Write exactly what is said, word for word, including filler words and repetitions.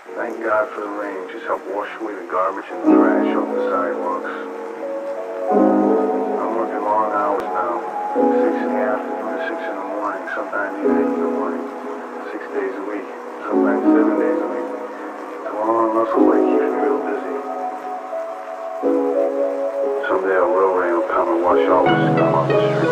Thank God for the rain. Just help wash away the garbage and the trash off the sidewalks. I'm working long hours now. Six in the afternoon to six in the morning. Sometimes even eight in the morning. Six days a week. Sometimes seven days a week. It's a long muscle that keeps me real busy. Someday a rail rain will come and wash all this scum off the street.